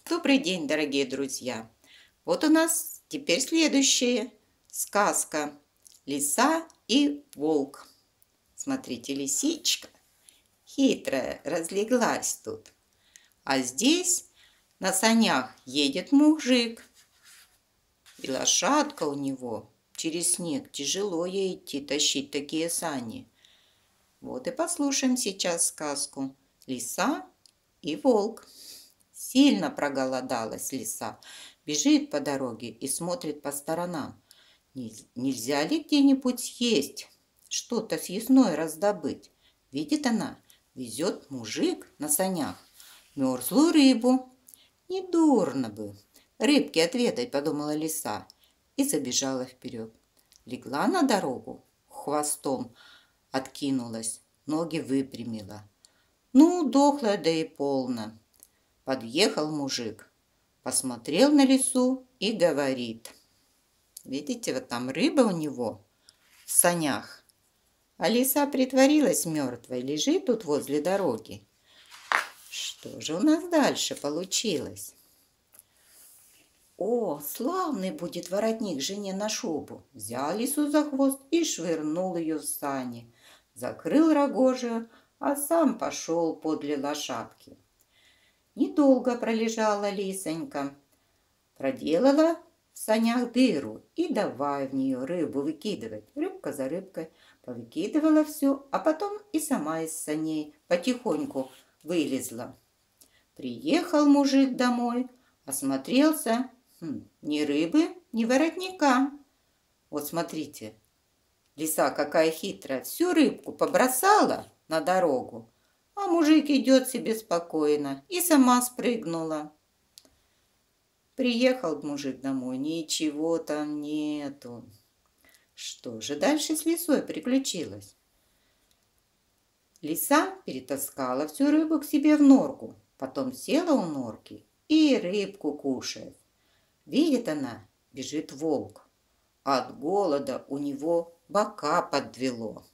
Добрый день, дорогие друзья! Вот у нас теперь следующая сказка «Лиса и волк». Смотрите, лисичка хитрая разлеглась тут. А здесь на санях едет мужик. И лошадка у него через снег. Тяжело ей идти, тащить такие сани. Вот и послушаем сейчас сказку «Лиса и волк». Сильно проголодалась лиса, бежит по дороге и смотрит по сторонам. Нельзя ли где-нибудь съесть, что-то съестное раздобыть? Видит она, везет мужик на санях мерзлую рыбу. Недурно бы рыбки отведать, подумала лиса и забежала вперед. Легла на дорогу, хвостом откинулась, ноги выпрямила. Ну, дохлая, да и полно. Подъехал мужик, посмотрел на лису и говорит. Видите, вот там рыба у него в санях. А лиса притворилась мертвой, лежит тут возле дороги. Что же у нас дальше получилось? О, славный будет воротник жене на шубу. Взял лису за хвост и швырнул ее в сани. Закрыл рогожию, а сам пошел подле лошадки. Недолго пролежала лисонька, проделала в санях дыру и давай в нее рыбу выкидывать. Рыбка за рыбкой повыкидывала все, а потом и сама из саней потихоньку вылезла. Приехал мужик домой, осмотрелся, ни рыбы, ни воротника. Вот смотрите, лиса какая хитрая, всю рыбку побросала на дорогу, а мужик идет себе спокойно и сама спрыгнула. Приехал мужик домой, ничего там нету. Что же дальше с лисой приключилось? Лиса перетаскала всю рыбу к себе в норку, потом села у норки и рыбку кушает. Видит она, бежит волк. От голода у него бока подвело.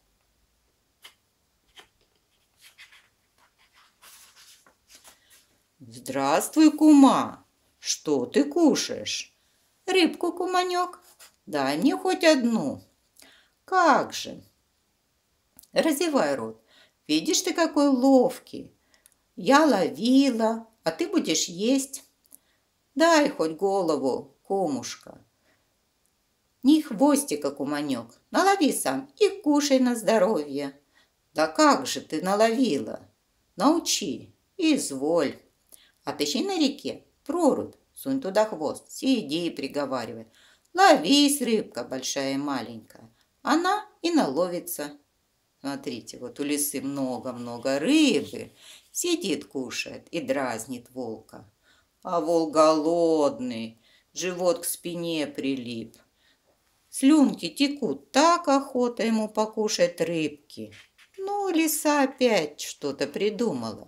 Здравствуй, кума! Что ты кушаешь? Рыбку, куманек, дай мне хоть одну. Как же? Разевай рот. Видишь ты, какой ловкий. Я ловила, а ты будешь есть. Дай хоть голову, кумушка. Ни хвостика, куманек. Налови сам и кушай на здоровье. Да как же ты наловила? Научи, изволь. Отыщи на реке прорубь, сунь туда хвост, сиди и приговаривай. Ловись, рыбка большая и маленькая. Она и наловится. Смотрите, вот у лисы много-много рыбы. Сидит, кушает и дразнит волка. А волк голодный, живот к спине прилип. Слюнки текут, так охота ему покушать рыбки. Ну, лиса опять что-то придумала.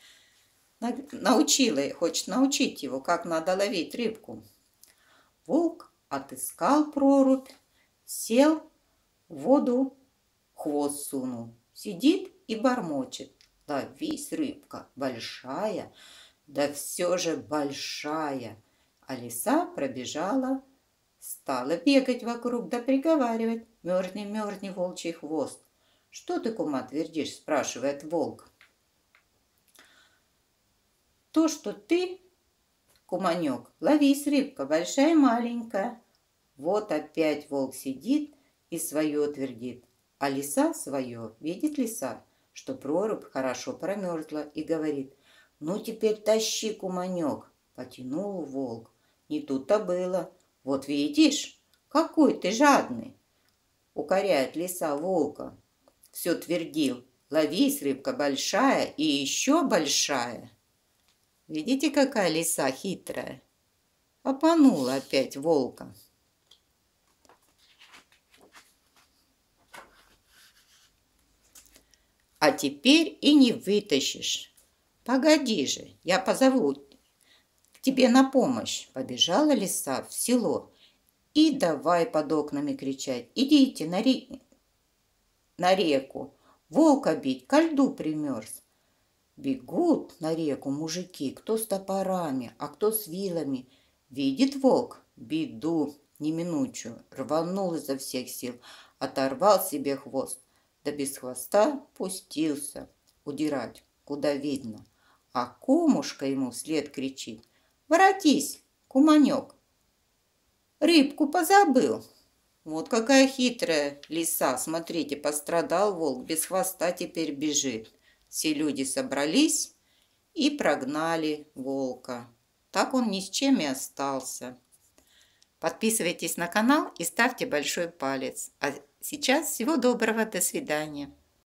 Хочет научить его, как надо ловить рыбку. Волк отыскал прорубь, сел в воду, хвост сунул, сидит и бормочет. Ловись, рыбка, большая, да все же большая. А лиса пробежала, стала бегать вокруг, да приговаривать. Мерзни, мерзни, волчий хвост. Что ты, кума, твердишь, спрашивает волк. То, что ты, куманек, ловись, рыбка, большая и маленькая. Вот опять волк сидит и свое твердит. А лиса свое, видит лиса, что прорубь хорошо промерзла, и говорит: ну теперь тащи, куманек. Потянул волк. Не тут-то было. Вот видишь, какой ты жадный. Укоряет лиса волка. Все твердил: ловись, рыбка большая и еще большая. Видите, какая лиса хитрая? Обманула опять волка. А теперь и не вытащишь. Погоди же, я позову к тебе на помощь. Побежала лиса в село и давай под окнами кричать: идите на реку, волка бить, ко льду примерз. Бегут на реку мужики, кто с топорами, а кто с вилами. Видит волк беду неминучую, рванул изо всех сил, оторвал себе хвост, да без хвоста пустился удирать, куда видно. А кумушка ему вслед кричит: «Воротись, куманек, рыбку позабыл!» Вот какая хитрая лиса. Смотрите, пострадал волк, без хвоста теперь бежит. Все люди собрались и прогнали волка. Так он ни с чем и остался. Подписывайтесь на канал и ставьте большой палец. А сейчас всего доброго, до свидания.